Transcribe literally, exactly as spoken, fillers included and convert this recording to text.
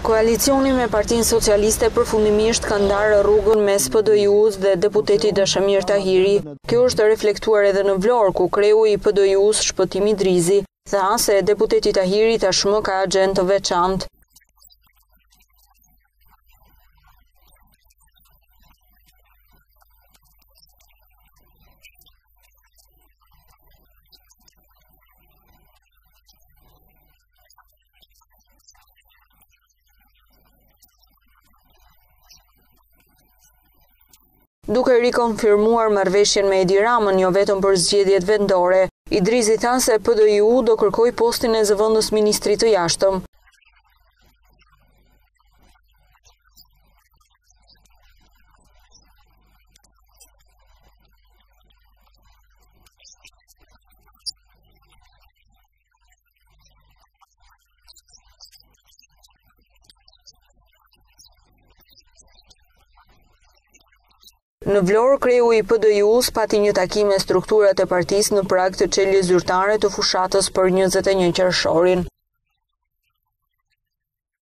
Koalicioni me Partinë Socialiste përfundimisht ka ndarë rrugën mes P D I-s dhe deputetit Dashamir Tahiri. Kjo është reflektuar edhe në Vlorë, ku kreu i P D I-s Shpëtim Idrizi tha se deputeti Tahiri tashmë ka agent të veçantë. Duke rikonfirmuar marrëveshjen me Edi Ramën jo vetëm për zgjedhjet vendore, Idrizi tha se P D I-u do kërkoj postin e zëvendës ministrit të jashtëm. Në Vlorë, kreu i P D I-s pati një takim me strukturat e partisë në prag të çeljes zyrtare të fushatës për njëzet e një qershorin.